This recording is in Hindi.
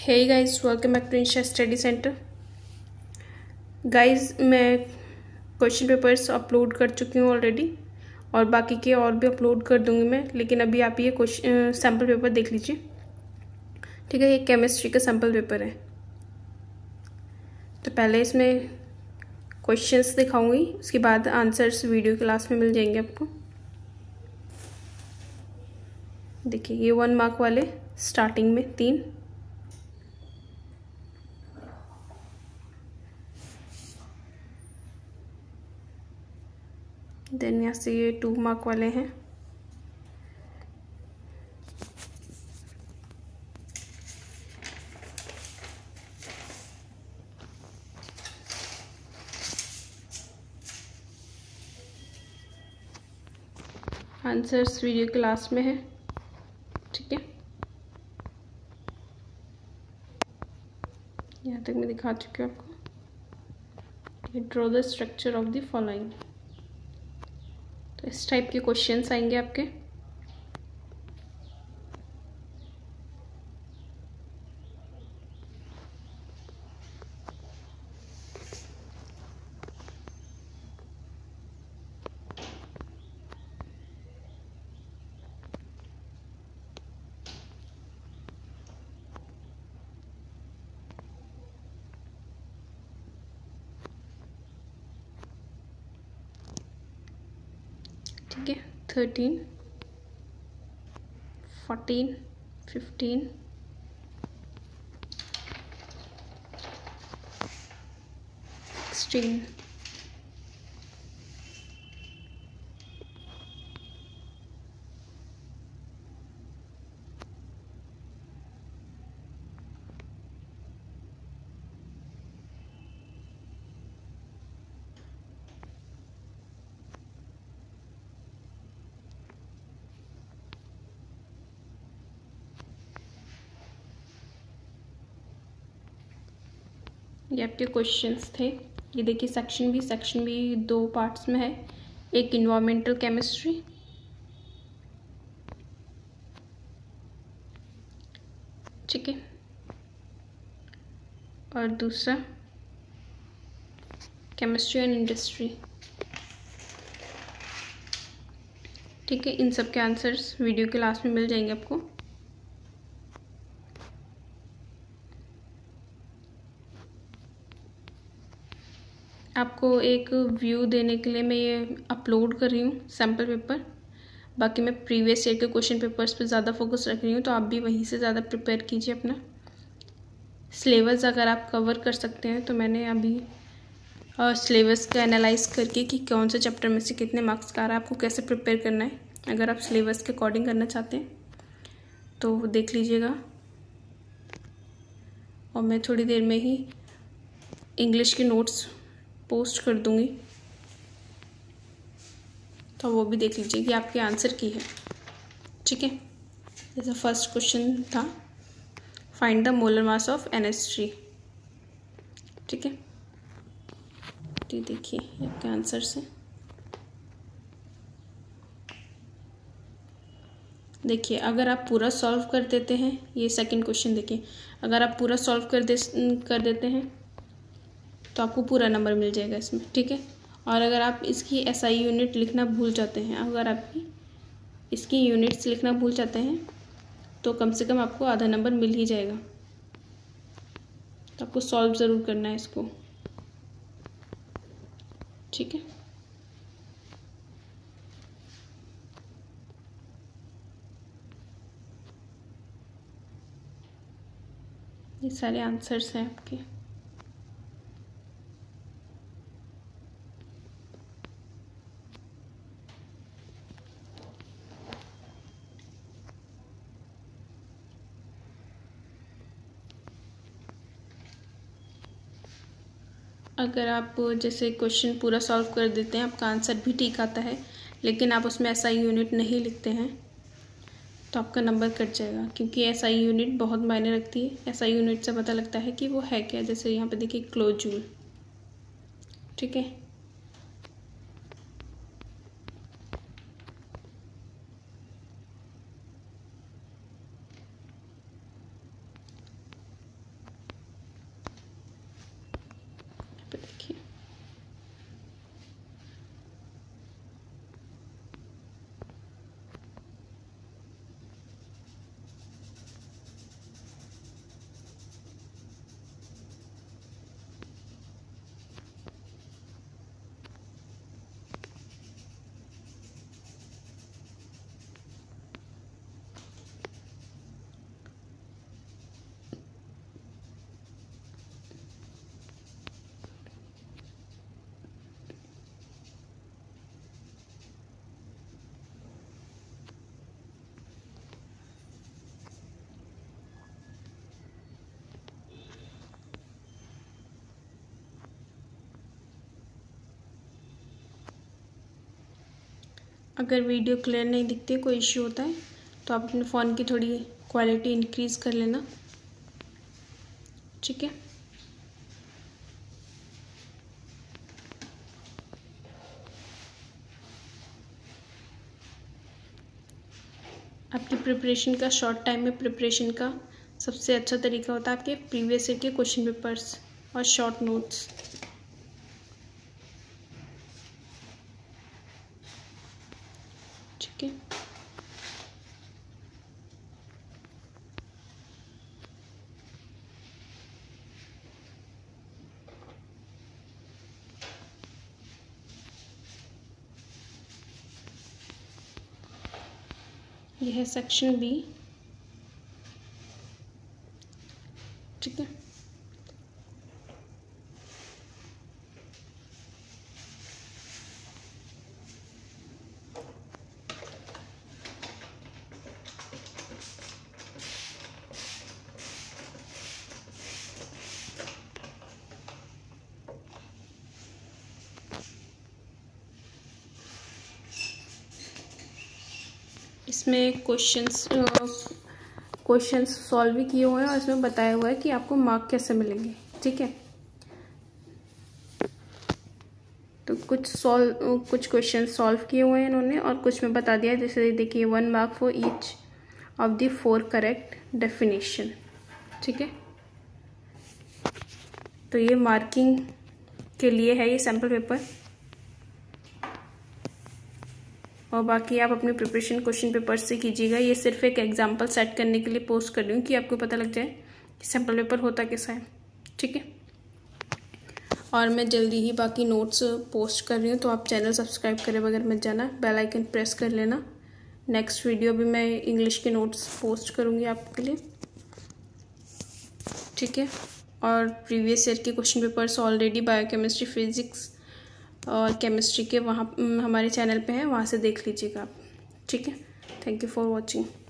Hey guys, welcome back to Insha study centre. Guys, मैं क्वेश्चन पेपर्स अपलोड कर चुकी हूँ ऑलरेडी और बाकी के और भी अपलोड कर दूंगी मैं। लेकिन अभी आप ये क्वेश्चन सैम्पल पेपर देख लीजिए, ठीक है। ये केमिस्ट्री का सैम्पल पेपर है। तो पहले इसमें क्वेश्चंस दिखाऊंगी, उसके बाद आंसर्स वीडियो क्लास में मिल जाएंगे आपको। देखिए, ये 1 मार्क वाले स्टार्टिंग में 3, देन यहाँ से ये 2 मार्क वाले हैं, आंसर्स वीडियो क्लास में है, ठीक है। यहाँ तक मैं दिखा चुकी हूँ आपको। Draw the structure of the following. तो इस टाइप के क्वेश्चंस आएंगे आपके। ठीक है, 13, 14, 15, 16, ये आपके क्वेश्चंस थे। ये देखिए, सेक्शन भी 2 पार्ट्स में है। एक इन्वायरमेंटल केमिस्ट्री, ठीक है, और दूसरा केमिस्ट्री एंड इंडस्ट्री, ठीक है। इन सब के आंसर्स वीडियो के लास्ट में मिल जाएंगे आपको। आपको एक व्यू देने के लिए मैं ये अपलोड कर रही हूँ सैम्पल पेपर। बाकी मैं प्रीवियस ईयर के क्वेश्चन पेपर्स पे ज़्यादा फोकस रख रही हूँ, तो आप भी वहीं से ज़्यादा प्रिपेयर कीजिए अपना सिलेबस। अगर आप कवर कर सकते हैं तो मैंने अभी सिलेबस का एनालाइज करके कि कौन से चैप्टर में से कितने मार्क्स का आ रहा है, आपको कैसे प्रिपेयर करना है। अगर आप सिलेबस के अकॉर्डिंग करना चाहते हैं तो देख लीजिएगा। और मैं थोड़ी देर में ही इंग्लिश के नोट्स पोस्ट कर दूंगी, तो वो भी देख लीजिए कि आपके आंसर की है, ठीक है। जैसे फर्स्ट क्वेश्चन था, find the molar mass of NH3, ठीक है। तो देखिए, ये आपके आंसर्स हैं। देखिए, अगर आप पूरा सॉल्व कर देते हैं, ये सेकंड क्वेश्चन देखिए, अगर आप पूरा सॉल्व कर देते हैं तो आपको पूरा नंबर मिल जाएगा इसमें, ठीक है। और अगर आप इसकी SI यूनिट लिखना भूल जाते हैं, अगर आप इसकी यूनिट्स लिखना भूल जाते हैं तो कम से कम आपको आधा नंबर मिल ही जाएगा। तो आपको सॉल्व ज़रूर करना है इसको, ठीक है। ये सारे आंसर्स हैं आपके। अगर आप जैसे क्वेश्चन पूरा सॉल्व कर देते हैं, आपका आंसर भी ठीक आता है, लेकिन आप उसमें SI यूनिट नहीं लिखते हैं तो आपका नंबर कट जाएगा, क्योंकि SI यूनिट बहुत मायने रखती है। SI यूनिट से पता लगता है कि वो है क्या। जैसे यहाँ पे देखिए, किलो जूल, ठीक है। अगर वीडियो क्लियर नहीं दिखती है, कोई इश्यू होता है, तो आप अपने फ़ोन की थोड़ी क्वालिटी इंक्रीज़ कर लेना, ठीक है। आपकी प्रिपरेशन का, शॉर्ट टाइम में प्रिपरेशन का सबसे अच्छा तरीका होता है आपके प्रीवियस ईयर के क्वेश्चन पेपर्स और शॉर्ट नोट्स। ठीक है, यह है सेक्शन बी। ठीक है, इसमें क्वेश्चंस सॉल्व भी किए हुए हैं और इसमें बताया हुआ है कि आपको मार्क कैसे मिलेंगे। ठीक है, तो कुछ क्वेश्चन सॉल्व किए हुए हैं इन्होंने और कुछ में बता दिया है। जैसे देखिए 1 mark for each of the 4 correct definition. ठीक है, तो ये मार्किंग के लिए है ये सैम्पल पेपर, और बाकी आप अपनी प्रिपरेशन क्वेश्चन पेपर से कीजिएगा। ये सिर्फ एक एग्जांपल सेट करने के लिए पोस्ट कर रही हूँ कि आपको पता लग जाए कि सैम्पल पेपर होता कैसा है। ठीक है, और मैं जल्दी ही बाकी नोट्स पोस्ट कर रही हूँ, तो आप चैनल सब्सक्राइब करे बगैर मत जाना, बेल आइकन प्रेस कर लेना। नेक्स्ट वीडियो भी मैं इंग्लिश के नोट्स पोस्ट करूँगी आपके लिए। ठीक है, और प्रीवियस ईयर के question papers already biochemistry, physics और केमिस्ट्री के वहाँ हमारे चैनल पे हैं, वहाँ से देख लीजिएगा आप। ठीक है, थैंक यू फॉर वॉचिंग।